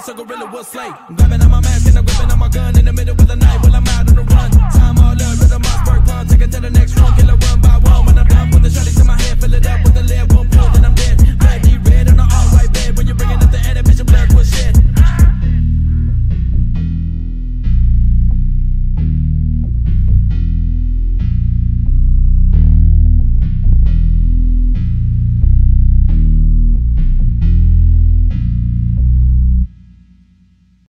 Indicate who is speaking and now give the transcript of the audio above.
Speaker 1: place a gorilla will slay. I'm grabbing on my mask and I'm gripping on my gun in the middle of the night while I'm out on the run. Time all up, rhythm, Mossberg pump, take it to the next room, kill it one by one. When I'm done, put the shotty to my head, fill it up with